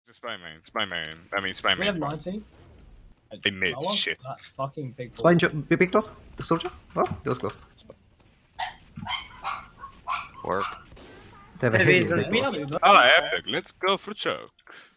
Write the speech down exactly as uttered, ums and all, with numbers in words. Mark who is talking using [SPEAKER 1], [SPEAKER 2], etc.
[SPEAKER 1] Spy main, spy main. I mean, spy
[SPEAKER 2] We
[SPEAKER 1] main.
[SPEAKER 2] have nineteen.
[SPEAKER 1] They mid
[SPEAKER 2] I want
[SPEAKER 1] shit.
[SPEAKER 2] that fucking big
[SPEAKER 3] Spy
[SPEAKER 2] ball.
[SPEAKER 3] in big close. Soldier? Oh, that was close.
[SPEAKER 4] Work.
[SPEAKER 3] They have a
[SPEAKER 5] Heavy
[SPEAKER 3] heavy
[SPEAKER 5] is
[SPEAKER 3] in
[SPEAKER 5] a-
[SPEAKER 3] big
[SPEAKER 2] We
[SPEAKER 3] close.
[SPEAKER 2] have Uber.
[SPEAKER 1] Ah, epic. Let's go for choke.